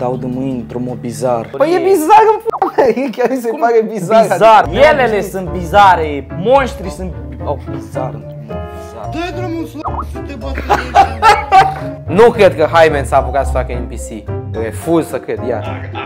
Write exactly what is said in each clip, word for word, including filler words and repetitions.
dau de mâini într-un mod bizar. Păi e bizar în p***a mea, chiar mi se Cum? pare bizar. Bizar, elele sunt bizare, monștri sunt oh, bizar într-un mod bizar. Dă-i drumul să te bată. Nu cred că Hymen s-a apucat să facă N P C. Refuz să cred, ia.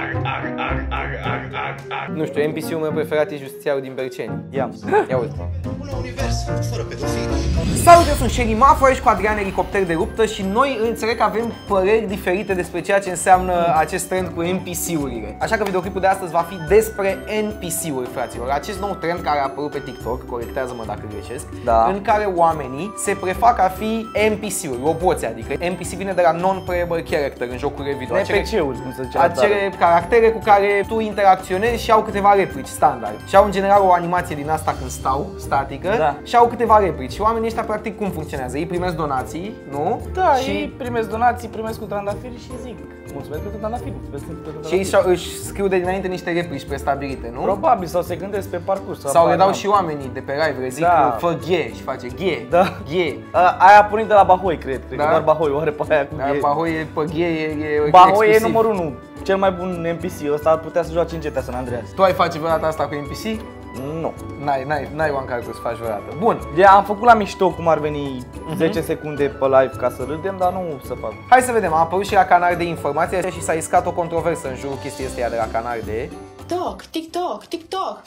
Nu știu, N P C-ul meu preferat e Justițiarul din Berceni. Ia, ia uite. Bună univers, fără pedofili. Salut, eu sunt Sherry Mafo, aici cu Adrian Elicopter de Luptă și noi înțeleg că avem păreri diferite despre ceea ce înseamnă acest trend cu N P C-urile. Așa că videoclipul de astăzi va fi despre N P C-uri, fraților. Acest nou trend care a apărut pe TikTok, corectează-mă dacă greșesc, da. În care oamenii se prefac a fi N P C-uri, roboți, adică N P C vine de la non-playable character în jocurile video. N P C-uri, cum se zice. Acele caractere cu care tu interacționezi și au câteva replici standard. Și au în general o animație din asta când stau, statică, da. Și au câteva replici. Și oamenii ăștia practic cum funcționează? Ei primesc donații, nu? Da, și ei primesc donații, primesc cu trandafiri și zic mulțumesc pentru trandafiri, mulțumesc pentru trandafiri. Și ei își scriu de dinainte niște replici prestabilite, nu? Probabil, sau se gândesc pe parcurs. Sau le dau și oamenii de pe live, le zic da. Fă ghie și face ghie, da. Ghie. Aia a pornit de la Bahoi, cred, cred da? că doar Bahoi o are pe aia cu ghie. Bahoi e pe ghie, e, e Bahoi e numărul unu, cel mai bun N P C, ăsta ar putea să joace în G T A San Andreas. Tu ai face vreodată asta cu N P C? Nu. N-ai, n-ai, n-ai one calcul să faci vreodată. Bun. De am făcut la mișto cum ar veni uh-huh. zece secunde pe live ca să râdem, dar nu să fac. Hai să vedem, a apărut și la Canal de Informație și s-a iscat o controversă în jurul chestiei astea de la Canal de TikTok, TikTok, TikTok.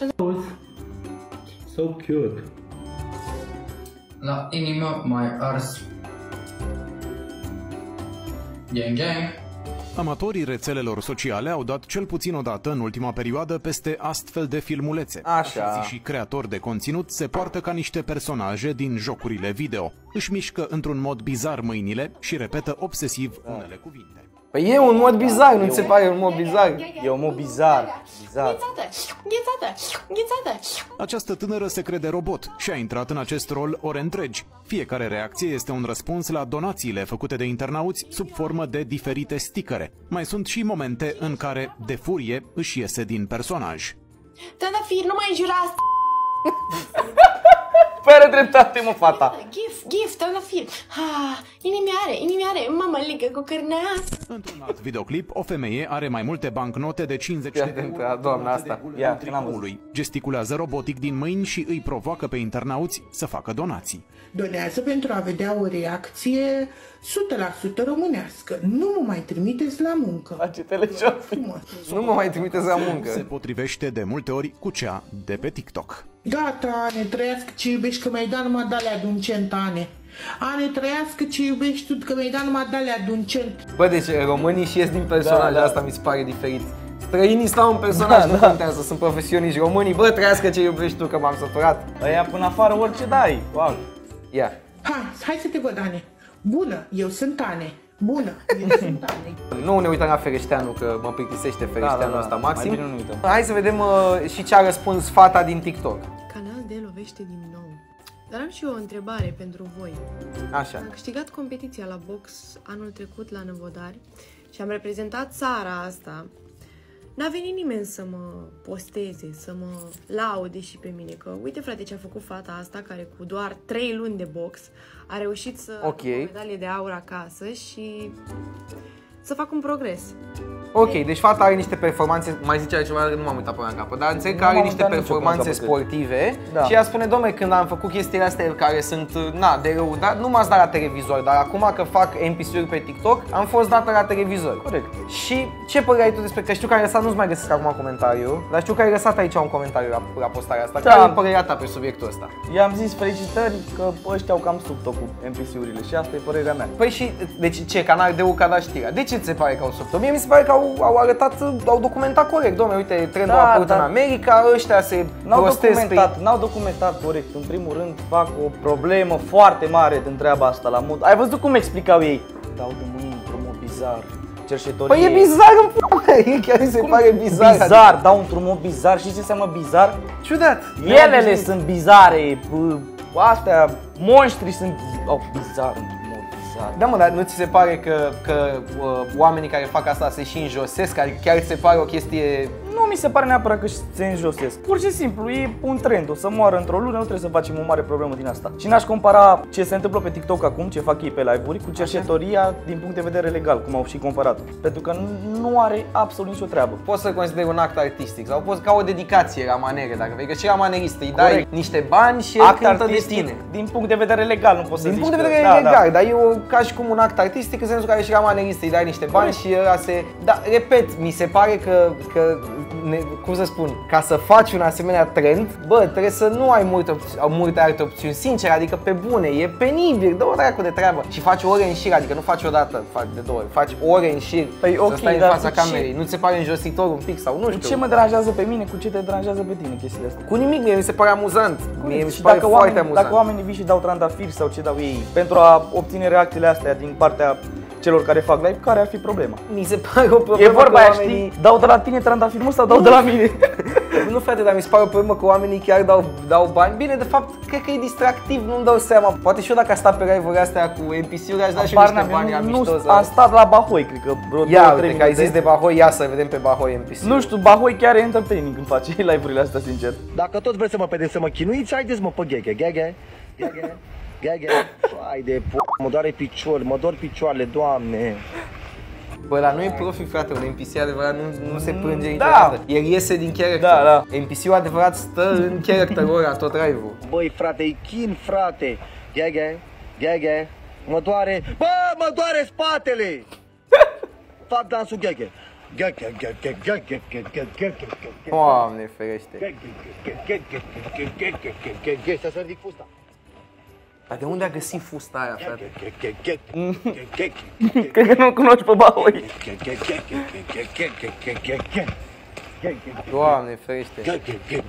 So cute. La inimă mai ars. Gang gang. Amatorii rețelelor sociale au dat cel puțin o dată în ultima perioadă peste astfel de filmulețe. Așa. Și creatori de conținut se poartă ca niște personaje din jocurile video. Își mișcă într-un mod bizar mâinile și repetă obsesiv unele cuvinte. Păi e un mod bizar, nu ți se pare un mod bizar? E un mod bizar, bizar. Ghețată, ghețată, ghețată. Această tânără se crede robot și a intrat în acest rol ore întregi. Fiecare reacție este un răspuns la donațiile făcute de internauți sub formă de diferite stickere. Mai sunt și momente în care, de furie, își iese din personaj. Trandafir, nu mai înjurați. Fără dreptate, mă, fata. Gif, gif, trandafir. Ah, inimioare, inimioare, mămăligă cu cârneas. Într-un alt videoclip, o femeie are mai multe bancnote de cincizeci de euro. Doamna asta. Ia, tricoului. Gesticulează robotic din mâini și îi provoacă pe internauți să facă donații. Donează pentru a vedea o reacție o sută la sută românească. Nu mă mai trimiteți la muncă. Face teleshopping. Nu mă mai trimiteți la muncă. Se potrivește de multe ori cu cea de pe TikTok. Gata, ne trăiască ce iubești că mi-ai dat numai de-alea de un cent, Ane. Ane, trăiască ce iubești tu că mi-ai dat numai de-alea de un cent. Bă, deci românii și ies din personaj, da, da. Asta mi se pare diferit. Străinii stau în personaj, da, nu da. Contează, sunt profesioniști românii. Bă, trăiască ce iubești tu că m-am săturat. Ăia până afară orice dai, wow. Ia. Hai, hai să te văd, Ane. Bună, eu sunt Ane. Bună, eu sunt Ane. Nu ne uităm la Fereșteanu, că mă plictisește Fereșteanu da, da, da. Ăsta maxim. Mai bine nu uităm. Hai să vedem uh, și ce a răspuns fata din TikTok. Canal de lovește din nou. Dar am și eu o întrebare pentru voi. Așa. Am câștigat competiția la box anul trecut la Năvodari și am reprezentat țara asta. N-a venit nimeni să mă posteze, să mă laude și pe mine, că uite frate ce a făcut fata asta care cu doar trei luni de box a reușit să okay. aducă o medalie de aur acasă și să fac un progres. Ok, deci fata are niște performanțe, mai zice altceva, nu m-am uitat până în capăt, dar înțeleg că are niște performanțe sportive da. Și ea spune, dom'le, când am făcut chestiile astea care sunt, na, de rău, dar nu m-ați dat la televizor, dar acum că fac N P C-uri pe TikTok, am fost dată la televizor. Corect. Și ce părere ai tu despre, că știu că ai lăsat, nu-ți mai găsesc acum comentariu, dar știu că ai lăsat aici un comentariu la, la postarea asta, da. Care e părerea ta pe subiectul ăsta? I-am zis felicitări că ăștia au cam sub-tot cu N P C-urile și asta e părerea mea. Păi și, deci ce, Canal de U a dat știrea, de ce ți se pare că au sub-tot? Mie mi se pare că au, au arătat, au documentat corect, dom'le, uite, trendul da, a apărut da. În America, ăștia se prostesc pe... N-au documentat corect, în primul rând fac o problemă foarte mare din treaba asta la mod. Ai văzut cum explicau ei? Dau de mâini într-un mod bizar, cerșetorie... Păi e bizar în p***a, chiar mi se cum? Pare bizar. Bizar, dau într-un mod bizar, știi ce înseamnă bizar? Ciudat. Elele sunt bizare, astea, monștri sunt oh, bizar. Da, mă, dar nu ți se pare că, că uh, oamenii care fac asta se și înjosesc? Adică chiar ți se pare o chestie... Nu, mi se pare neapărat că se înjosesc. Pur și simplu, e un trend, o să moară într-o lună, nu trebuie să facem o mare problemă din asta. Și n-aș compara ce se întâmplă pe TikTok acum, ce fac ei pe live-uri, cu cercetoria din punct de vedere legal, cum au și comparat. Pentru că nu are absolut nicio treabă. Poți să consideri un act artistic sau poți ca o dedicație la manere, dacă vrei, că și la manerist îi dai Corect. niște bani și el cântă de tine. Din punct de vedere legal, nu poți să Din zici punct de vedere că, legal, da, da. dar e o, ca și cum un act artistic în sensul care și la manerist îi dai niște bani Corect. și ăla se... Dar, repet, mi se pare că, că ne, cum să spun, ca să faci un asemenea trend, bă, trebuie să nu ai multe, multe alte opțiuni, sincer, adică pe bune, e penibil, dă o dracu de treabă. Și faci ore în șir, adică nu faci o dată, faci de două ori, faci ore în șir, păi, să okay, stai în fața camerei, ce... nu ți se pare înjositor un pic sau nu știu. Ce mă deranjează pe mine, cu ce te deranjează pe tine chestiile astea? Cu nimic, mie mi se pare amuzant, mie mi se și pare dacă foarte oamenii, amuzant. Dacă oamenii vin și dau trandafiri sau ce dau ei pentru a obține reacțiile astea din partea celor care fac live, care ar fi problema? Mi se pare o problemă. E vorba aia, oamenii... știi? Dau de la tine trandafirul sau dau nu. de la mine? Nu, frate, dar mi se pare o problemă că oamenii chiar dau, dau bani. Bine, de fapt, cred că e distractiv, nu-mi dau seama. Poate și eu dacă a stat pe live-urile astea cu N P C-uri, aș da și eu niște bani la mișto. Nu, am stat la Bahoi, cred că vreo Ia, uite, că ai zis de Bahoi, ia să vedem pe Bahoi N P C. Nu știu, Bahoi chiar e entertaining când face live-urile astea, sincer. Dacă tot vreți să mă pedepsi, să mă chinuiți, haideți mă pe gheghe, gheghe, gheghe, gheghe. Hai de p***, mă doare picior, mă dor picioarele, Doamne. Bă, dar nu e profi, frate, un N P C adevărat nu, nu se plânge da. niciodată. El iese din character. Da, da. N P C-ul adevărat stă în character ora tot live-ul. Băi, frate, e chin, frate. Gheghe, gheghe, mă doare. Bă, mă doare spatele! Fac dansul gheghe. Gheghe, gheghe, gheghe, gheghe, gheghe. Doamne ferește. Gheghe, gheghe, gheghe, gheghe, gheghe, să ridic fusta. Dar de unde a găsit fusta aia, frate? Cred că nu-l cunoști pe Bahoi. Doamne ferește.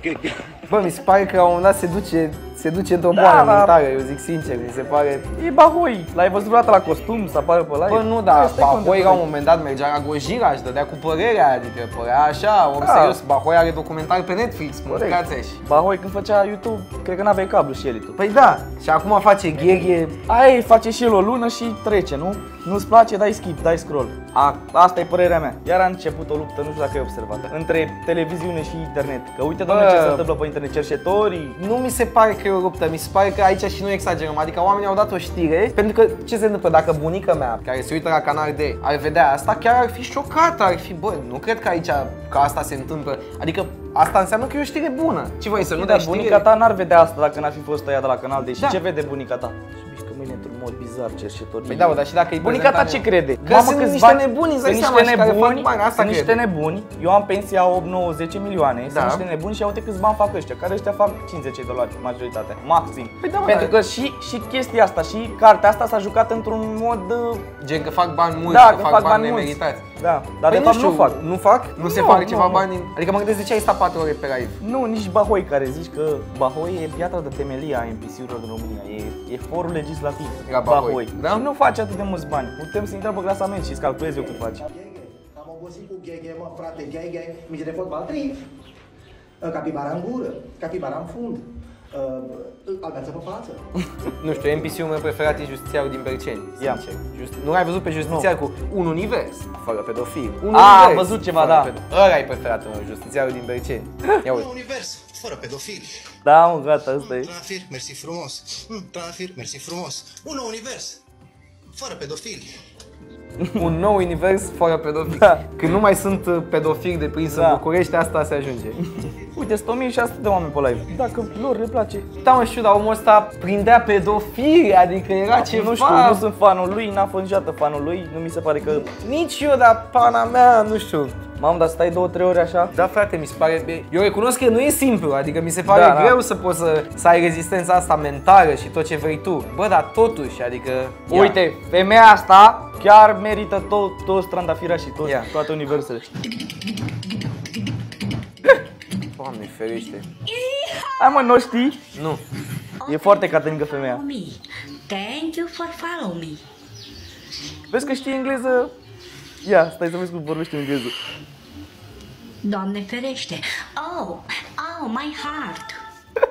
Bă, mi se pare că la un moment dat se duce, se duce într-o Da, boală da. mentală, eu zic sincer, mi se pare... E Bahoi. L-ai văzut vreodată la costum să apară pe live? Bă, nu, dar Stai cont de Bahoi la un live. moment dat mergea la Gojira, își dădea cu părerea, adică părea așa, om Da. serios. Bahoi are documentar pe Netflix, mâncați așa. Bahoi când făcea YouTube, cred că n-aveai cablu și el tu. Păi da, și acum face gheghe. Aia face și el o lună și trece, nu? Nu-ți place, dai skip, dai scroll. A, asta e părerea mea. Iar a început o luptă, nu știu dacă ai observat, între televiziune și internet. Că uite, doamne, Bă. ce se întâmplă pe internet, cercetorii. Nu mi se pare că e o ruptă, mi se pare că aici și noi exagerăm, adică oamenii au dat o știre, pentru că ce se întâmplă dacă bunica mea, care se uită la Canal D, ar vedea asta, chiar ar fi șocată, ar fi, bă, nu cred că aici, că asta se întâmplă, adică asta înseamnă că e o știre bună. Ce vrei să nu dai știre? Bunica ta n-ar vedea asta dacă n-ar fi fost ăia de la Canal D. Și Da. ce vede bunica ta? Mișcă într-un mod bizar, cercetorii. Păi da, bă, dar și dacă e bunica ta prezentare- ce crede? Că sunt câți niște bani- nebuni, îți sunt dai niște seama, și care fac nebuni, bani, asta sunt niște cred. nebuni. Eu am pensia opt, nouă, zece milioane, Da. sunt niște nebuni și uite câți bani fac ăștia, care ăștia fac cincizeci de dolari, majoritatea, maxim. Păi da, mă, Pentru dar- că și, și chestia asta, și cartea asta s-a jucat într-un mod... uh, Gen că fac bani mulți, Da, că că fac, fac bani bani mulți. nemeritați. Da, dar Păi de fapt nu fac. Nu fac? Nu, se Nu, fac nu, ceva nu. bani? Adică mă gândesc de ce ai stat patru ore pe live. Nu, nici Bahoi care zici că Bahoi e piatra de temelie a N P C-urilor în România, e, e forul legislativ. La Bahoi, da? Și nu face atât de mulți bani. Putem să intrăm pe clasament și îți calculez eu cât faci. Am obosit cu gheghe, mă, frate, gheghe, mici de fotbal, trif. Capibara în gură, capibara în fund, albeață pe față. Nu știu, N P C-ul meu preferat e Justițiarul din Berceni. Ia. Sincer. Just... Nu ai văzut pe Justițiar cu un univers fără pedofil. Un A, univers am văzut ceva, fără da. pedo- Ăla e preferatul meu, Justițiarul din Berceni. Ia Un uite. univers fără pedofili. Da, mă, gata, ăsta e. Trandafir, mersi frumos. Mm, Trandafir, mersi frumos. Un nou univers fără pedofili. Un nou univers fără pedofili. Da. Când nu mai sunt uh, pedofili de prins Da. în București, asta se ajunge. Uite, sunt o mie șase sute de oameni pe live. Dacă lor le place. Da, mă, știu, dar omul ăsta prindea pedofili, adică era ceva... Nu știu, nu sunt fanul lui, n-am fost niciodată fanul lui, nu mi se pare că... Nici eu, dar pana mea, nu știu. Mamă, dar stai două, trei ore așa? Da, frate, mi se pare... Eu recunosc că nu e simplu, adică mi se pare Da, da. greu să poți să, să ai rezistența asta mentală și tot ce vrei tu. Bă, dar totuși, adică... Ia. Uite, femeia asta chiar merită tot, toți trandafira și toți, Ia. toate universele. Doamne ferește. Hai mă, nu știi? Nu. E foarte catenică femeia. Me. Thank you for follow me. Vezi că știi engleză? Ia, stai să vezi cum vorbește engleză. Doamne ferește. Oh, oh, my heart.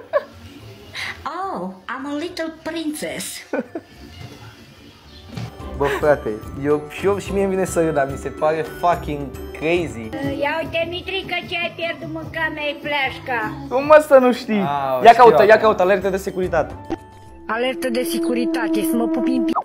Oh, I'm a little princess. Bă, frate, eu și eu și mie îmi vine să râd, dar mi se pare fucking crazy. Ia uite, Mitrică, ce ai pierdut, mânca mea-i fleașca. Cum mă să nu știi? Au, Ia caută, știu ia acum. caută, alertă de securitate. Alertă de securitate, să mă pupi în p***.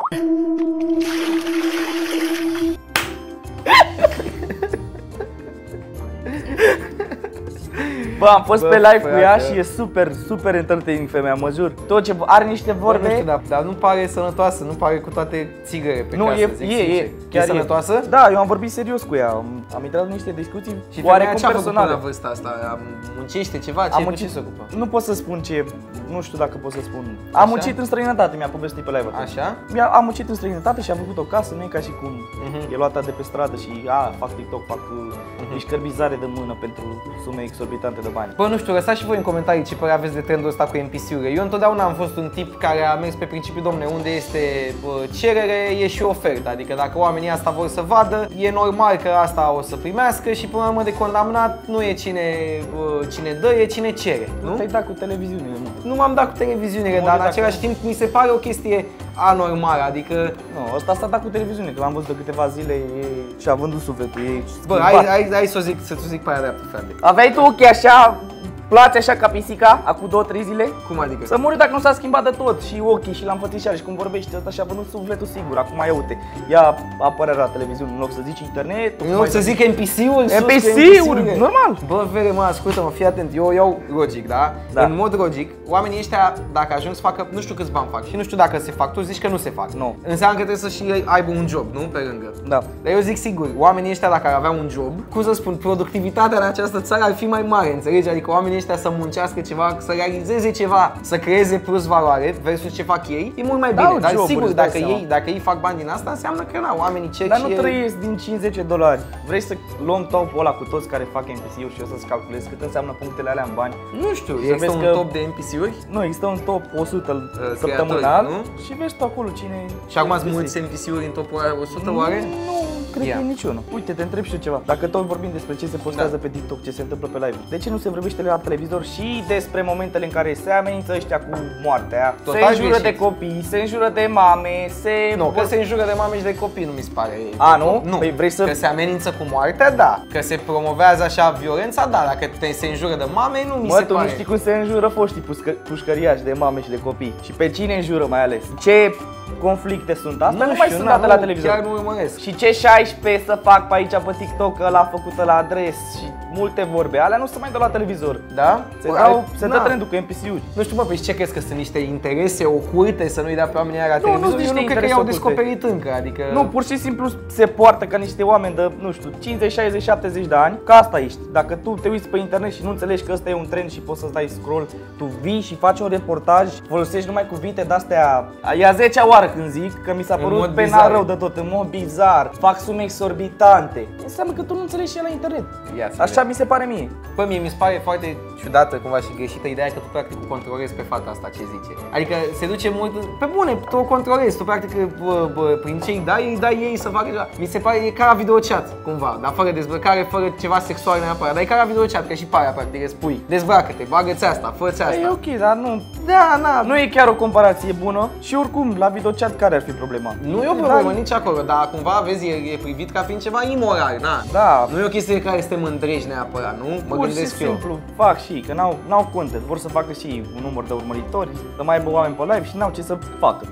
Bă, am fost Bă, pe live frate. cu ea și e super, super entertaining femeia, mă jur. Tot ce are niște vorbe. Bă, nu știu, dar, dar nu pare sănătoasă, nu pare cu toate țigăre pe Nu, casă, e, zic e, sincer. e, chiar e sănătoasă? Da, eu am vorbit serios cu ea, am, am intrat în niște discuții Și oarecum femeia ce-a făcut până personale. la vârsta asta? Muncește ceva? Ce, Am cu muncit, ce se ocupă? nu pot să spun ce, nu știu dacă pot să spun. Am muncit în străinătate, mi-a povestit pe live. Așa? Mi-a, am muncit în străinătate și am făcut o casă, nu e ca și cum Mhm. e luată de pe stradă și a, fac TikTok, fac uh, mișcări bizare de mână pentru sume exorbitante de bani. Bă, nu știu, lăsați și voi în comentarii ce părere aveți de trendul ăsta cu N P C-urile. Eu întotdeauna am fost un tip care a mers pe principiul, domne, unde este bă, cerere, e și ofertă. Adică dacă oamenii asta vor să vadă, e normal că asta o să primească și până la urmă de condamnat nu e cine, bă, cine dă, e cine cere. Nu? Te-ai dat cu televiziunile, mă. Nu m-am dat cu televiziunile, Mă dar în uit același acum. timp mi se pare o chestie anormală, adică... Nu, ăsta s-a dat cu televiziune, că l-am văzut de câteva zile e... și-a vândut sufletul, e Bă, hai, hai, hai să o zic, să-ți zic pe aia dreaptă, frate. Aveai tu ochii așa, place așa ca pisica, acum două, trei zile? Cum adică? Să mori dacă nu s-a schimbat de tot, și ochii, și la înfățișare, și cum vorbește ăsta și-a vândut sufletul sigur. Acum ia uite, ia apărarea la televiziune, în loc să zici internet. În loc să zic N P C-uri, N P C-uri, normal. Bă, vere, mă, ascultă-mă, fii atent, eu iau logic, da? Da. În mod logic, oamenii ăștia, dacă ajung să facă, nu știu câți bani fac și nu știu dacă se fac, tu zici că nu se fac. Nu. Înseamnă că trebuie să și aibă un job, nu? Pe lângă. Da. Dar eu zic sigur, oamenii ăștia dacă ar avea un job, cum să spun, productivitatea în această țară ar fi mai mare, înțelegi? Adică oamenii ăștia să muncească ceva, să realizeze ceva, să creeze plus valoare versus ce fac ei, e mult mai bine. Dau Dar joburi, sigur, îți dai dacă seama. ei, dacă ei fac bani din asta, înseamnă că na, oamenii cer Dar și nu ei- trăiesc din cincizeci de dolari. Vrei să luăm topul ăla cu toți care fac N P C-uri și o să-ți calculezi cât înseamnă punctele alea în bani? Nu știu, Să există vezi un că- top de N P C-uri? Nu, există un top o sută creatori, săptămânal nu? și vezi tu acolo cine... Și acum cine sunt mulți N P C-uri în topul ăla o sută oare? Nu, cred Ia. că e niciunul. Uite, te întreb și eu ceva. Dacă tot vorbim despre ce se postează Da. pe TikTok, ce se întâmplă pe live, de ce nu se vorbește la televizor și despre momentele în care se amenință ăștia cu moartea? Total Se înjură greșit. de copii, se înjură de mame, se... Nu, că se înjură de mame și de copii, nu mi se pare. A, nu? Nu. Păi vrei să... Că se amenință cu moartea, da. Că se promovează așa violența, da. Dacă te se înjură de mame, nu mi Mă, se tu pare. nu știi cum se înjură foștii pușcă, pușcăriași de mame și de copii. Și pe cine înjură mai ales? Ce conflicte sunt? Asta nu, mai sunt na, date la nu, televizor. Chiar nu urmăresc. Și ce șaisprezece să fac pe aici pe TikTok, că l-a făcut la adres și multe vorbe. Alea nu se mai dă la televizor. Da? Se, Bă, dau, ai- se dă na. trendul cu N P C-uri. Nu știu, mă, pe ce crezi că sunt niște interese oculte să nu-i dea pe oamenii aia la Nu, televizor? nu sunt Eu nu niște cred că interese i-au oculte. descoperit încă, adică... Nu, pur și simplu se poartă ca niște oameni de, nu știu, cincizeci, șaizeci, șaptezeci de ani, că asta ești. Dacă tu te uiți pe internet și nu înțelegi că ăsta e un trend și poți să-ți dai scroll, tu vii și faci un reportaj, folosești numai cuvinte de-astea. E a zecea oară când zic că mi s-a În părut mod pena bizar. rău de tot, în mod bizar, fac sume exorbitante. Înseamnă că tu nu înțelegi ce e la internet. Ia să Așa mi se pare mie. Bă, mie mi se pare foarte ciudată cumva și greșită ideea că tu practic o controlezi pe fata asta ce zice. Adică se duce mult, pe bune, tu o controlezi, tu practic bă, bă, prin ce îi dai, îi dai ei să facă ceva. Mi se pare e ca la videochat, cumva, dar fără dezbrăcare, fără ceva sexual neapărat, dar e ca la videochat, că și pe aia practic îți spui, dezbracă-te, bagă-ți asta, fă-ți asta. E ok, dar nu, Da, na, nu e chiar o comparație bună și oricum la videochat care ar fi problema? nu e o problemă nici acolo, dar cumva vezi, e, e privit ca fiind ceva imoral, na. Da. Nu e o chestie de care să te mândrești neapărat, nu? Mă Pur și gândesc eu. simplu fac și că n-au, n-au content, vor să facă și un număr de urmăritori, să mai aibă oameni pe live și n-au ce să facă.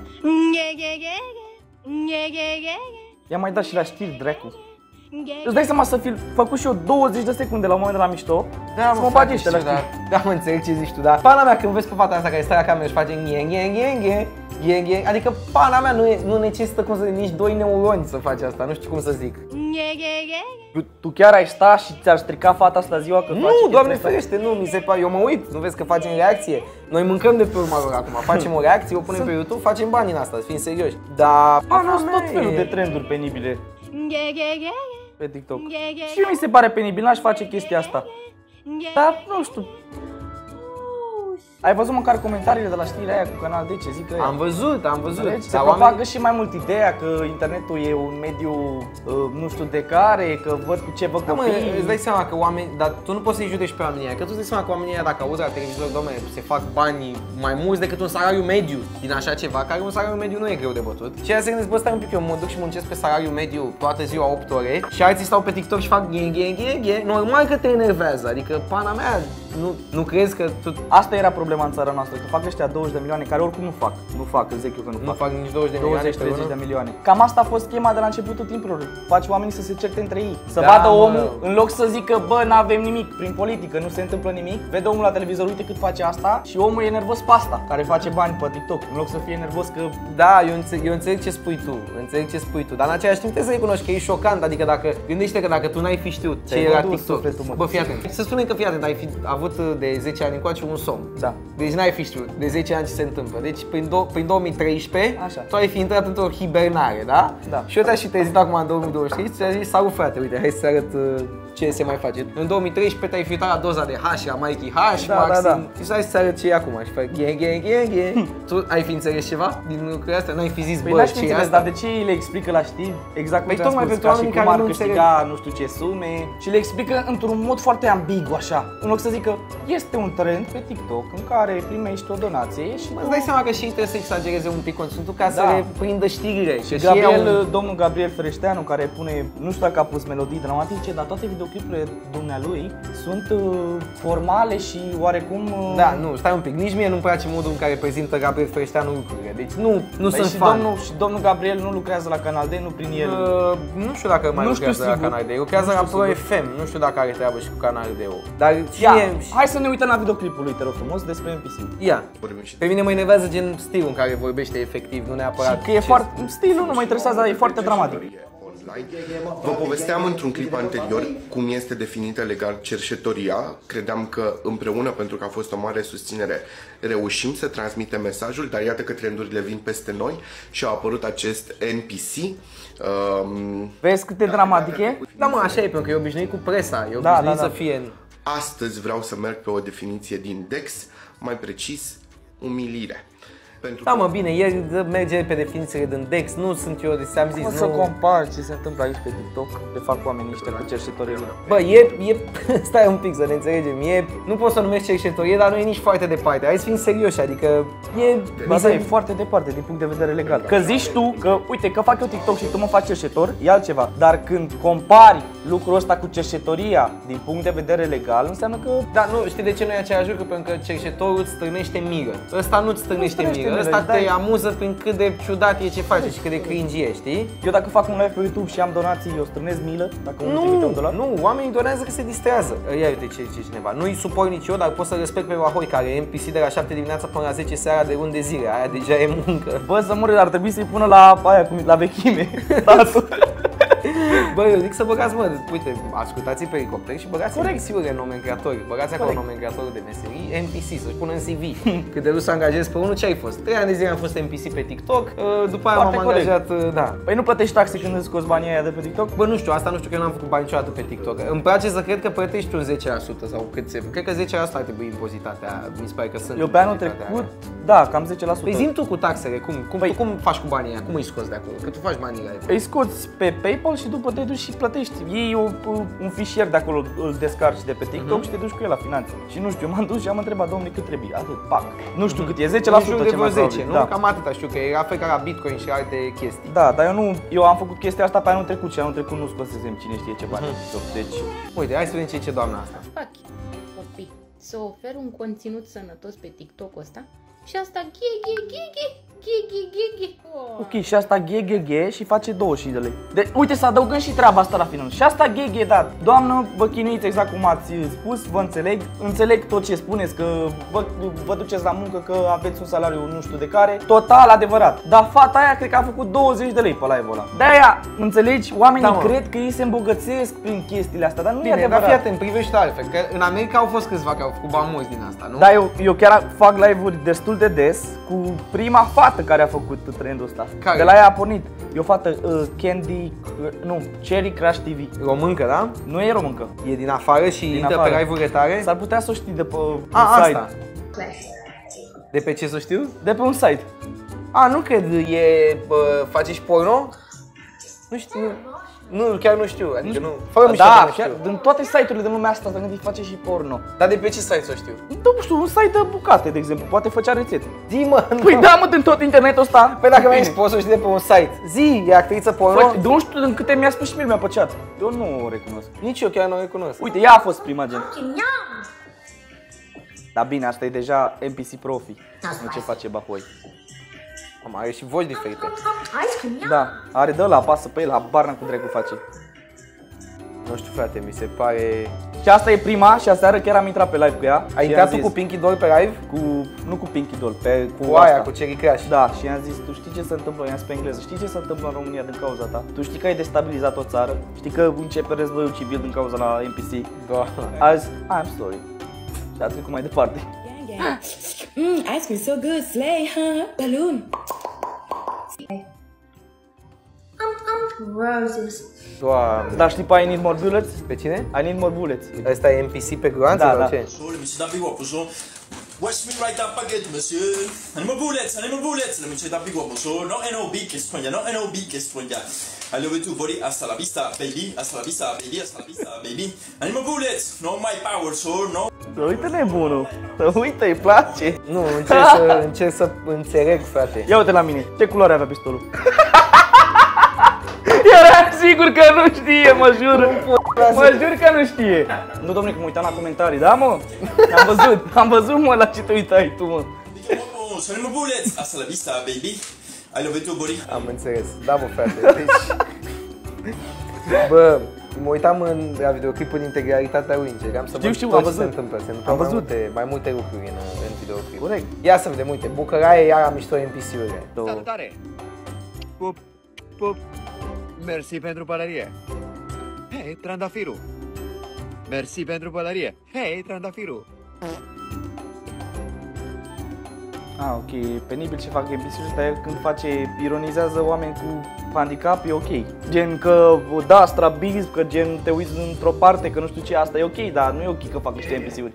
I-a mai dat și la știri, dracu. Îți dai seama să fi făcut și eu douăzeci de secunde la un moment de la mișto, Da, să mă frate, bagi ăștia la știu, știri. da. Da, mă înțeleg ce zici tu, da. Pana mea, când vezi pe fata asta care stă la cameră și face nghe, nghe, nghe, nghe, nghe, nghe, adică pana mea nu, e, nu necesită cum să zic, nici doi neuroni să faci asta, nu știu cum să zic. Tu, tu chiar ai sta și ți-ar strica fata asta ziua că Nu, faci Doamne chestia asta? ferește, nu, mi se pare, eu mă uit, nu vezi că facem reacție? Noi mâncăm de pe urma lor acum, facem o reacție, o punem pe YouTube, facem bani în asta, să fim serioși. Dar A pana fost mea tot felul e- de trenduri penibile pe TikTok. Și mi se pare penibil, n-aș face chestia asta. Dar nu știu. Ai văzut măcar comentariile de la știrea aia cu Canal D, ce zic ăia? Am văzut, am văzut. Deci, se propagă oamenii... și mai mult ideea că internetul e un mediu uh, nu știu de care, că văd cu ce văd da, copiii. Mă, îți dai seama că oameni, dar tu nu poți să-i judești pe oamenii aia, că tu îți dai seama că oamenii aia dacă auzi la televizor, dom'le, se fac bani mai mulți decât un salariu mediu din așa ceva, care un salariu mediu nu e greu de bătut. Și aia se gândesc, bă, stai un pic, eu mă duc și muncesc pe salariu mediu toată ziua opt ore și alții stau pe TikTok și fac ghe, ghe, ghe, ghe. Normal că te enervează, adică pana mea, nu, nu crezi că tu... Asta era problema în țara noastră, că fac ăștia douăzeci de milioane, care oricum nu fac, nu fac, îți zic eu că nu, nu fac. fac nici douăzeci de milioane, douăzeci treizeci de milioane. Cam asta a fost schema de la începutul timpurilor, faci oamenii să se certe între ei, să da, vadă mă. omul, în loc să zică, bă, n-avem nimic, prin politică nu se întâmplă nimic, vede omul la televizor, uite cât face asta și omul e nervos pe asta, care face bani pe TikTok, în loc să fie nervos că... Da, eu înțeleg, eu înțeleg ce spui tu, înțeleg ce spui tu, dar în același timp trebuie să recunoști că e șocant, adică dacă, gândește că dacă tu n-ai fi știut ce era TikTok, bă, fii atent, să spunem că fii atent, ai fi avut de zece ani încoace un somn, da. Deci n-ai fi știut de zece ani ce se întâmplă, deci prin, do- prin două mii treisprezece așa. Tu ai fi intrat într-o hibernare, da? Da. Și eu te-aș fi trezit acum în două mii douăzeci și trei și ți-aș zis, salut frate, uite, hai să arăt uh, ce se mai face. În două mii treisprezece te-ai fi uitat la doza de H, la Mikey H, da, Maxim, da, da. și hai să arăt ce e acum și fac ghe, ghe, ghe, ghe. Tu ai fi înțeles ceva din lucrurile astea? N-ai fi zis, păi bă, ce e asta? Dar de ce le explică la știri? Exact cum păi tocmai spus, pentru ca și oamenii cum care ar nu câștiga nu știu ce sume și le explică într-un mod foarte ambigu așa. În loc să zică, este un trend pe TikTok în care primești o donație și îți dai seama că și ei trebuie să exagereze un pic conținutul ca să da. le prindă știrile. Și Gabriel, un... domnul Gabriel Fereșteanu, care pune, nu știu dacă a pus melodii dramatice, dar toate videoclipurile dumnealui sunt uh, formale și oarecum... Uh... Da, nu, stai un pic, nici mie nu-mi place modul în care prezintă Gabriel Fereșteanu lucrurile, deci nu, nu Băi, sunt și fan. Domnul, și domnul Gabriel nu lucrează la Canal D, nu prin el? Uh, nu știu dacă mai nu lucrează știu la Canal D, lucrează la Pro F M, nu știu dacă are treabă și cu Canal D-ul. Dar Ia, mie... hai să ne uităm la videoclipul lui, te rog frumos, despre N P C. Ia, pe mine mă enervează gen stilul în care vorbește efectiv, nu neapărat... Și că e foarte... Stilul nu mă interesează, dar e foarte dramatic. Vă povesteam într-un clip anterior cum este definită legal cerșetoria. Credeam că împreună, pentru că a fost o mare susținere, reușim să transmitem mesajul, dar iată că trendurile vin peste noi și a apărut acest N P C. Um, Vezi cât de dramatic e? Da, mă, așa e, pentru că e obișnuit cu presa, e obișnuit da, da, da. să fie în... Astăzi vreau să merg pe o definiție din Dex, mai precis, umilire. Pentru da, mă, bine, el merge pe definițiile din Dex, nu sunt eu, ți-am zis, nu... nu... să compar ce se întâmplă aici pe TikTok, de fapt oamenii ăștia cu cerșetorie. Bă, e, e, stai un pic să ne înțelegem, e, nu pot să numesc cerșetorie, dar nu e nici foarte departe, hai să fim serioși, adică e... Ba da, e foarte departe din punct de vedere legal. Că zici tu că, uite, că fac eu TikTok și tu mă faci cerșetor, e altceva, dar când compari lucrul ăsta cu cerșetoria din punct de vedere legal, înseamnă că... Da, nu, știi de ce nu e aceeași lucru? Pentru că cerșetorul îți stârnește miră, ăsta nu-ți stârnește miră, ăsta te amuză prin cât de ciudat e ce face și cât de cringe e, știi? Eu dacă fac un live pe YouTube și am donații, eu strânesc milă? Dacă nu, nu, oamenii donează că se distrează. Ia uite ce zice cineva, nu-i suport nici eu, dar pot să respect pe Rahoi, care e N P C de la șapte dimineața până la zece seara de luni de zile, aia deja e muncă. Bă, să mori, ar trebui să-i pună la aia, la vechime. Bă, eu zic să băgați, mă, uite, ascultați Pericopter și băgați N P C-urile în nomenclatori, băgați acolo nomenclatorul de meserii, N P C, să-și pună în C V. Cât de vrut să angajezi pe unul, ce ai fost? trei ani de zile am fost N P C pe TikTok, după aia m-am angajat, da. Păi nu plătești taxe când îți scoți banii aia de pe TikTok? Bă, nu știu, asta nu știu, că eu n-am făcut bani niciodată pe TikTok. Îmi place să cred că plătești un zece la sută sau cât se... Cred că zece la sută ar trebui impozitatea, mi se pare că sunt. Eu pe anul trecut, da, cam zece la sută. Păi zi-mi tu cu taxele, cum, cum, păi, tu cum faci cu banii aia, cum îi scoți de acolo? Că tu faci banii aia. Îi scoți pe PayPal și după te duci și plătești. Iei o, un fișier de acolo, îl descarci de pe TikTok uh-huh. și te duci cu el la finanțe. Și nu știu, m-am dus și am întrebat, domnule, cât trebuie? Atât, pac. Nu știu uh-huh. cât e, zece la sută de vreo zece, nu? Da. Cam atâta, știu că e la fel ca la Bitcoin și alte chestii. Da, dar eu nu, eu am făcut chestia asta pe anul trecut și anul trecut nu scosesem cine știe ce bani. Uh-huh. Deci, uite, hai să vedem ce zice doamna asta. Fac copii să ofer un conținut sănătos pe TikTok-ul ăsta și asta ghe, ghe, ghe, ghe. Ghe, ghe, ghe, ghe. Oh. Ok, și asta ghe, ghe, ghe și face douăzeci de lei. De, uite, să adăugăm și treaba asta la final. Și asta ghe, ghe, da. Doamnă, vă chinuiți exact cum ați spus, vă înțeleg. Înțeleg tot ce spuneți, că vă, vă duceți la muncă, că aveți un salariu nu știu de care. Total adevărat. Dar fata aia cred că a făcut douăzeci de lei pe live-ul ăla. De-aia, înțelegi, oamenii da, cred că ei se îmbogățesc prin chestiile astea, dar nu Bine, e adevărat. Dar fii atent, privește altfel, că în America au fost câțiva care au făcut bani mulți din asta, nu? Da, eu, eu chiar fac live-uri destul de des cu prima fată care a făcut trendul ăsta. Care? De la ea a pornit. E o fată, uh, Candy, uh, nu, Cherry Crush T V. Româncă, da? Nu e româncă. E din afară și din intră afară. Pe live-urile tare? S-ar putea să o știi de pe A, site. Asta. De pe ce să știu? De pe un site. A, nu cred, e... Bă, face și porno? Nu știu. Nu, chiar nu știu, adică nu, fără mișto da, nu știu. Din toate site-urile din lumea asta, s-a gândit face și porno. Dar de pe ce site să știu? Nu știu, un site de bucate, de exemplu, poate făcea rețete. Zi, mă, Păi da, mă, din tot internetul ăsta. Păi dacă mi-ai spus să știi de pe un site, zi, e actriță porno? Păi, nu știu din câte mi-a spus și mie mi-a păceat. Eu nu o recunosc. Nici eu chiar nu o recunosc. Uite, ea a fost prima gen. Dar bine, asta e deja N P C profi. Nu ce face Bahoi. Am are și voci diferite. Da, are de ăla, apasă pe el, habar n-am cu dracu face. Nu știu, frate, mi se pare... Și asta e prima și aseară chiar am intrat pe live cu ea. Ai intrat tu cu Pinky Doll pe live? Cu, nu cu Pinky Doll, pe, cu, cu aia, cu Cherry Crash. Da, și i-am zis, tu știi ce se întâmplă, i-am spus pe engleză, știi ce se întâmplă în România din cauza ta? Tu știi că ai destabilizat o țară? Știi că începe războiul civil din cauza la N P C? Da. Azi, I'm sorry. Și a trecut mai departe. Mm, ice cream so good, slay, huh? Balloon. Um, um, roses. Doamne. Dar știi pe I Need More Bullets? Pe cine? I Need More Bullets. Ăsta e N P C pe gloanță da, sau da. ce? Watch me right up baguette, monsieur. Animal bullets, animal bullets. Let me check that big one, monsieur. No N O B que España, no N O B que España. I love you too, buddy. Hasta la vista, baby. Hasta la vista, baby. Hasta la vista, baby. Animal bullets, no my power, so no. Uite nebunul. Uite, îi place. Nu, încerc să, încerc să înțeleg, frate. Ia uite la mine. Ce culoare avea pistolul? Era sigur că nu știe, mă jur. Mă jur că nu știe. Nu, domnule, că mă uitam la comentarii, da, mă? Am văzut, am văzut, mă, la ce te uitai tu, mă. Animal bullets, hasta la vista, baby. I love you too, buddy. Am înțeles. Da, mă, frate. Deci... Bă, mă uitam în la videoclipul în integralitatea lui, încercam să văd tot ce se întâmplă. Se întâmplă mai multe, mai multe lucruri în, în videoclip. Corect. Ia să vedem, uite, bucăraie, iar am mișto N P C-urile. Salutare! Pup, pup. Mersi pentru pălărie. Hei, trandafiru. Mersi pentru pălărie. Hei, trandafiru. Ah, ok, e penibil ce fac N P C-ul ăsta, el când face, ironizează oameni cu handicap, e ok. Gen că da, strabiz, că gen te uiți într-o parte, că nu știu ce, asta e ok, dar nu e ok că fac niște N P C-uri.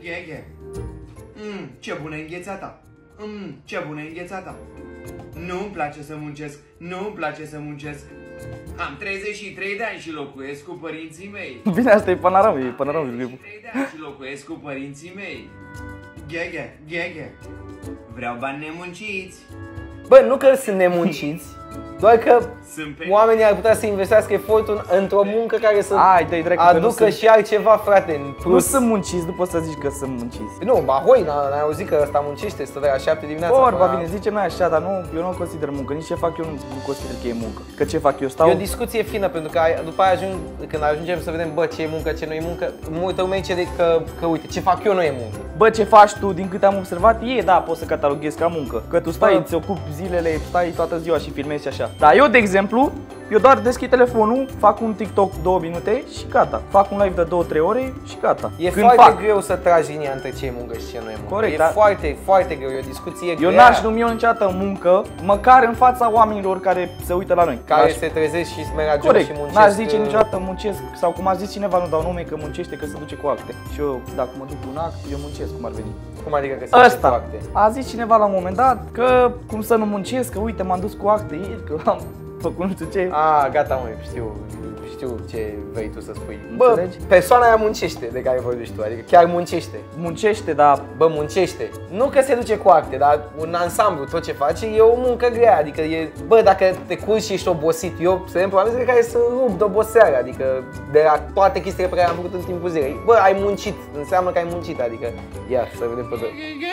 Mmm, ce bună e înghețata! Mmm, ce bună e înghețata! Nu-mi place să muncesc, nu-mi place să muncesc. Am treizeci și trei de ani și locuiesc cu părinții mei. Bine, asta e panoramă, e panoramă. treizeci și trei de ani și locuiesc cu părinții mei. Gheghe, gheghe. Vreau bani nemunciți. Bă, nu că sunt nemunciți, doar că oamenii ar putea să investească efortul într-o muncă care să Ai, aducă și altceva, frate, în plus. Nu sunt munciți, nu poți să zici că sunt munciți. Nu, Bahoi, n-ai auzit că ăsta muncește, stă de la șapte dimineața. Vorba, bine, zicem noi așa, dar nu, eu nu consider muncă, nici ce fac eu nu consider că e muncă. Că ce fac eu, stau... E o discuție fină, pentru că după aia ajung, când ajungem să vedem, bă, ce e muncă, ce nu e muncă, multă lume zice că, că, uite, ce fac eu nu e muncă. Bă, ce faci tu, din câte am observat, e, da, poți să cataloghezi ca muncă. Că tu stai, îți ocupi zilele, stai toată ziua și filmezi și așa. Dar eu, de exemplu, eu doar deschid telefonul, fac un TikTok două minute și gata. Fac un live de două trei ore și gata. E Când foarte fac... greu să tragi linia între ce e muncă și ce nu e muncă. Corect, e dar... foarte, foarte greu, e o discuție Eu n-aș numi eu niciodată muncă, măcar în fața oamenilor care se uită la noi. Care se trezesc și merg la job și muncesc. N-aș zice niciodată muncesc, sau cum a zis cineva, nu dau nume, că muncește, că se duce cu acte. Și eu, dacă mă duc cu un act, eu muncesc, cum ar veni. Cum adică că se duce cu acte? A zis cineva la un moment dat că cum să nu muncesc, că uite, m-am dus cu acte ieri, că am făcut nu știu ce. Ah, gata, măi, știu, știu ce vrei tu să spui. Bă, înțelegi? Persoana aia muncește de care vorbești tu, adică chiar muncește. Muncește, dar... Bă, muncește. Nu că se duce cu acte, dar un ansamblu, tot ce face, e o muncă grea, adică e... Bă, dacă te culci și ești obosit, eu, spre exemplu, am zis care sunt rupt de oboseală, adică de la toate chestiile pe care am făcut în timpul zilei. Bă, ai muncit, înseamnă că ai muncit, adică... Ia, să vedem pe doi.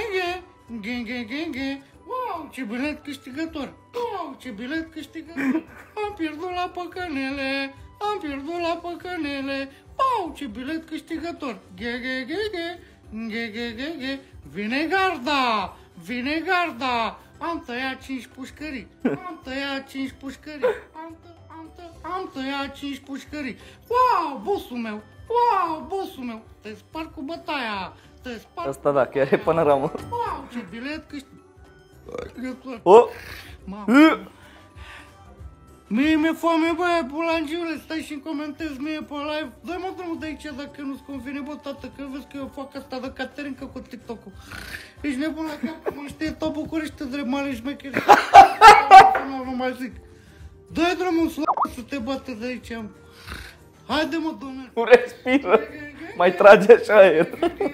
Wow, ce bilet câștigător! Wow, ce bilet câștigător! Am pierdut la păcănele! Am pierdut la păcănele! Wow, ce bilet câștigător! Ghe, ghe, ghe, ghe! Ghe, ghe, ghe, ghe! Vine garda! Vine garda! Am tăiat cinci pușcării! Am tăiat cinci pușcării! Am, tă, am, tă, am tăiat cinci pușcării! Wow, bossul meu! Wow, bossul meu! Te spar cu bătaia! Te spar Asta da, chiar e panoramă. Wow, ce bilet câștigător! Oh. Mie mi-e foame, băia, bulangiule, stai și-mi comentezi mie pe live. Dă-mă drumul de aici dacă nu-ți convine, bă, tată, că vezi că eu fac asta de Caterinca cu TikTok-ul. Ești nebun la cap, mă știe tot București drept mare șmecheri. Nu mai zic. Dă-i drumul să te bată de aici. Haide, mă, doamne. Nu respiră. Mai trage așa aer.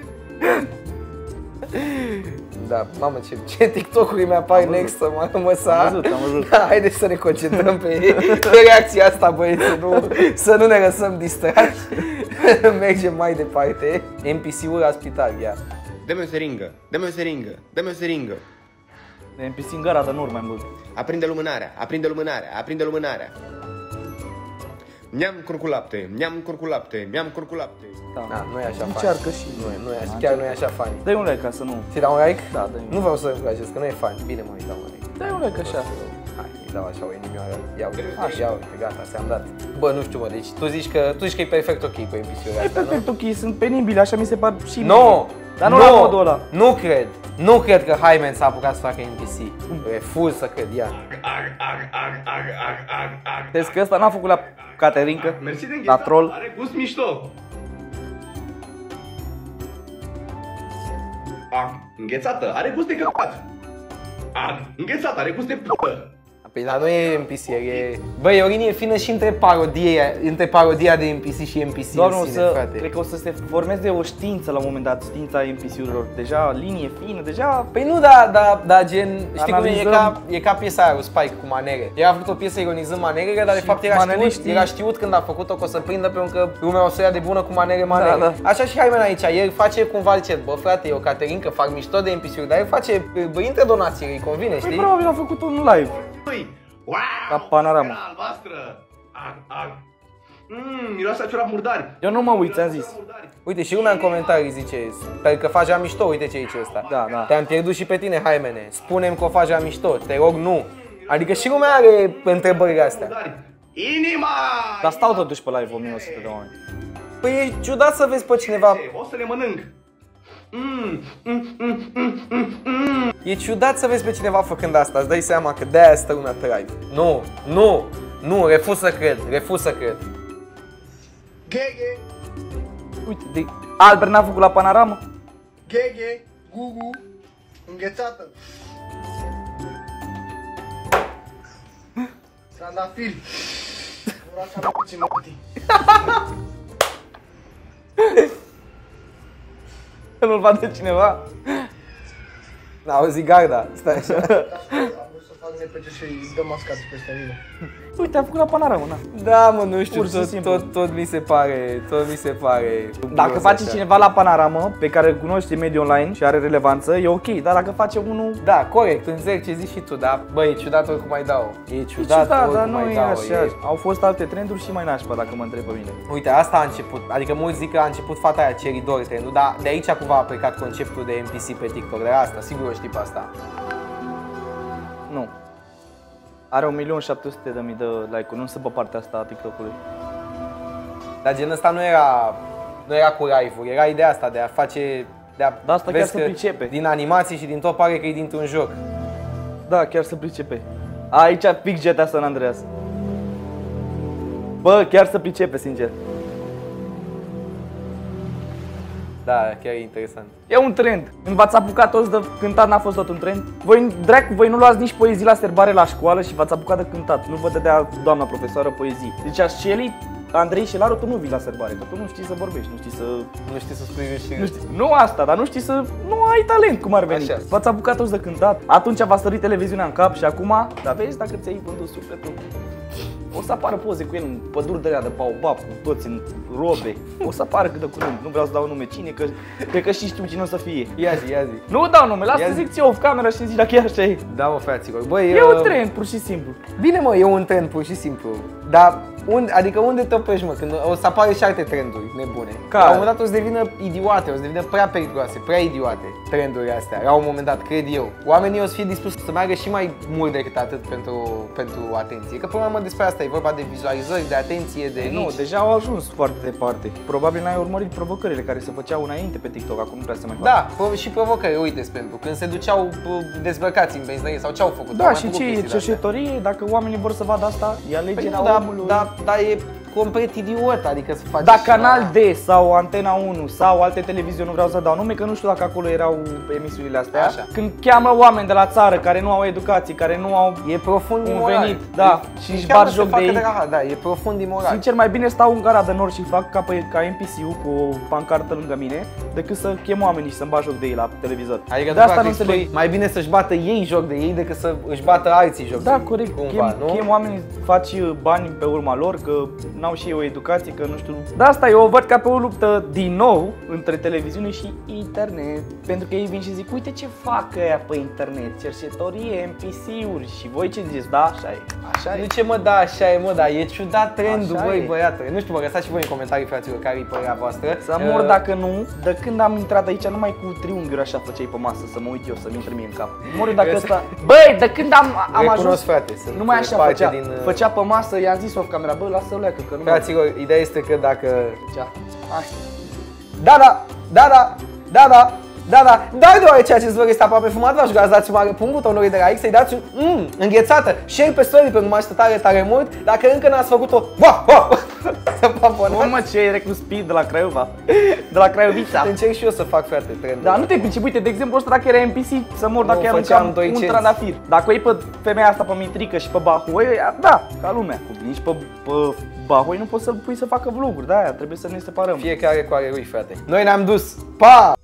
Da, mamă, ce, ce TikTok-uri mi-apar next să mă măsa. Am văzut, am văzut. Da, haideți să ne concentrăm pe, pe reacția asta, băieți, să nu, să nu ne lăsăm distrași. Mergem mai departe. N P C-ul la spital, ia. Dă-mi o seringă, dă-mi o seringă, dă-mi o seringă. N P C-ul arată în urmă mai mult. Aprinde lumânarea, aprinde lumânarea, aprinde lumânarea. Mi-am curculapte, mi-am curculapte, mi-am curculapte. Da, da, nu e așa funny. Încearcă și nu, nu e așa, chiar nu e așa funny. Dă-i un like ca să nu... Ți-i dau un like? Da, dă-i un Nu vreau să-mi placesc, că nu e funny. Bine, mă, îi dau un like. Dă-i un like așa. Hai, îi dau așa o inimioară. Ia uite, așa, ia uite, gata, ți-am dat. Bă, nu știu, mă, deci tu zici că, tu zici că e perfect ok cu N P C-urile astea, nu? E perfect ok, sunt penibile, așa mi se par și mie. No! Dar nu la modul ăla. Nu cred. Nu cred că Hymen s-a apucat să facă N P C. Refuz să cred, ia. Crezi că ăsta n-a făcut la Caterinca? La troll? Are gust mișto. A, înghețată, are gust de căcat. A, înghețată, are gust de pută. Păi, dar nu e N P C, e... Băi, e o linie fină și între parodie, între parodia de N P C și N P C Doar în nu sine, să, frate. cred că o să se formeze o știință la un moment dat, știința N P C-urilor. Deja linie fină, deja... Păi nu, da, da, da, gen, știi cum e, e Analizăm. ca, e ca piesa aia cu Spike cu manere. El a făcut o piesă ironizând manerele, dar de fapt era știut, maneliștii- era știut când a făcut-o că o să prindă pe încă lumea o să ia de bună cu manere manere. Da, da. Așa și Hymen aici, el face cumva, zice, bă frate, eu Caterinca, fac mișto de N P C-uri, dar el face, bă, intre donațiile, îi convine, Păi știi? probabil a făcut un live. Wow! Ca panoramă. Era albastră. Ag, ag. Mmm, miroase a ciorat murdari. Eu nu mă uit, ți-am zis. Uite, și lumea în comentarii zice, sper că faci la mișto, uite ce zice ăsta. Da, da. Te-am pierdut și pe tine, Haimene. Spune-mi că o faci la mișto, te rog, nu. Adică și lumea are întrebările astea. Inima! Dar stau totuși pe live o mie o sută de oameni. Păi e ciudat să vezi pe cineva... O să le mănânc. Mm, mm, mm, mm, mm, mm. E ciudat să vezi pe cineva făcând asta, îți dai seama că de-aia stă lumea pe live. Nu, nu, nu, refuz să cred, refuz să cred. Gheghe, Uite, de... Albert n-a făcut la panoramă? gheghe, gugu, înghețată. Trandafiri. Orașa mea puțin mătii. Nu-l vadă cineva? N-a auzit garda, stai așa. Am vrut să fac nepece și îi dăm mascați peste mine. Uite, a făcut la panoramă, na. Da, mă, nu știu, Pur și tot, simplu. tot, tot mi se pare, tot mi se pare... Dacă dubios face așa. cineva la panoramă, pe care îl cunoște mediul online și are relevanță, e ok. Dar dacă face unul... Da, corect, înțeleg ce zici și tu, dar bă, e ciudat oricum mai dau. E E ciudat, ciudat, oricum dar nu mai e dau. așa. Au fost alte trenduri și mai nașpa, dacă mă întreb pe mine. Uite, asta a început, adică mulți zic că a început fata aia Ceridor trendul, dar de aici cumva a plecat conceptul de N P C pe TikTok, de asta, sigur o știi pe asta. Nu. Are un milion șapte sute de mii de like-uri, nu sunt pe partea asta a TikTok-ului. Dar gen ăsta nu era, nu era cu live-uri, era ideea asta de a face, de a, Dar asta vezi chiar se că pricepe. din animații și din tot pare că e dintr-un joc. Da, chiar se pricepe. Aici pic G T A San Andreas. Bă, chiar se pricepe, sincer. Da, chiar e interesant. E un trend. Când v-ați apucat toți de cântat, n-a fost tot un trend? Voi, dracu, voi nu luați nici poezii la serbare la școală și v-ați apucat de cântat. Nu vă dădea doamna profesoară poezii. Zicea Shelly, Andrei Șelaru, tu nu vii la serbare, că tu nu știi să vorbești, nu știi să... Nu știi să spui și... Nu, știi, nu asta, dar nu știi să... Nu ai talent, cum ar veni. Așa. V-ați apucat toți de cântat. Atunci v-a sărit televiziunea în cap și acum, dar vezi, dacă ți-ai vândut sufletul, o să apară poze cu el în păduri de alea de baobab, cu toți în robe. O să apară cât de curând. Nu vreau să dau nume cine, că cred că și știu cine o să fie. Ia zi, ia zi. Nu dau nume, lasă Ia să zi. zic ție off camera și zici dacă e așa e. Da, mă, fraților. Băi, E un trend, pur și simplu. Bine, mă, e un trend, pur și simplu. Dar Unde, adică unde te oprești, mă? Când o să apară și alte trenduri nebune. Ca? La un moment dat o să devină idiote, o să devină prea periculoase, prea idiote trendurile astea. La un moment dat, cred eu. Oamenii o să fie dispuși să meargă și mai mult decât atât pentru, pentru atenție. Că până la urmă despre asta e vorba de vizualizări, de atenție, de reach. Nu, deja au ajuns foarte departe. Probabil n-ai urmărit provocările care se făceau înainte pe TikTok, acum nu prea se mai fac. Da, și provocări, uite, spre exemplu, când se duceau dezbrăcați în benzinărie sau ce au făcut. Da, și ce e cerșetorie, dacă oamenii vor să vadă asta, e alegerea păi omului. Da, da, da, e complet idiot, adică să faci. Da, Canal D sau Antena unu sau alte televiziuni, nu vreau să dau nume, că nu știu dacă acolo erau emisiunile astea. Așa. Când cheamă oameni de la țară care nu au educație, care nu au e profund un imoral. venit, da, e, și își bar joc de ei. De rahat, da, e profund imoral. Sincer, mai bine stau în gara de nord și fac ca, pe, ca N P C-ul cu o pancartă lângă mine, decât să chem oamenii și să-mi bat joc de ei la televizor. Adică de asta nu înțeleg. Mai bine să-și bată ei joc de ei decât să își bată alții joc da, de ei. Da, corect. Cumva, chem, nu? chem oamenii, faci bani pe urma lor, că n-au și ei o educație, că nu știu. De asta eu o văd ca pe o luptă din nou între televiziune și internet. Pentru că ei vin și zic, uite ce fac ăia pe internet, cercetorie, N P C-uri și voi ce ziceți, da, așa e, așa e. Nu ce mă, da, așa e, mă, da, e ciudat trendul, Așa băi, e. băiatule. Nu știu, mă lăsați și voi în comentarii, fraților, care e părerea voastră. Să mor dacă nu, de când am intrat aici, numai cu triunghiuri așa făceai pe masă, să mă uit eu, să-mi intre mie în cap. Mor dacă ăsta... Băi, de când am, am Recunosc, ajuns, frate, sunt numai așa parte făcea, din... făcea pe masă, i-am zis off camera, bă, lasă-o leacă, că nu mă... Fraților, ideea este că dacă... Cea. Da, da, da, da, da, da, da, da, dar deoarece acest vlog este aproape fumat, v-aș ruga să dați un mare punct butonului de like, să-i dați un mm, înghețată, share pe story pentru mă ajută tare, tare mult, dacă încă n-ați făcut-o, wow, wow, să vă abonați. Mă, ce e Reclu Speed de la Craiova, de la Craiovița. Încerc și eu să fac, frate, trendul. Da, nu te pricepi, uite, de exemplu ăsta dacă era N P C, să mor dacă era un, un trandafir. Dacă o iei pe femeia asta pe Mitrică și pe Bahoi, da, ca lumea. Nici pe, pe Bahoi nu poți să-l pui să facă vloguri, da, aia trebuie să ne separăm. Fiecare cu ale lui, frate. Noi ne-am dus, pa!